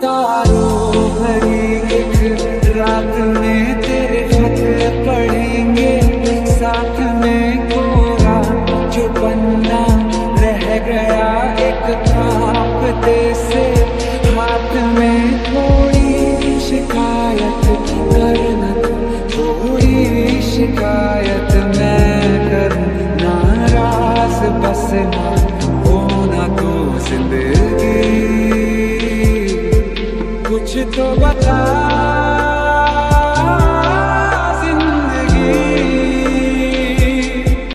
तारों भरी एक रात में तेरे खत पढ़ेंगे, साथ में कोरा जो पन्ना रह गया एक कांपते से हाथ में। थोड़ी शिकायत करना, थोड़ी शिकायत मैं करूं, नाराज बस ना होना तो जिंदगी। कुछ तो बता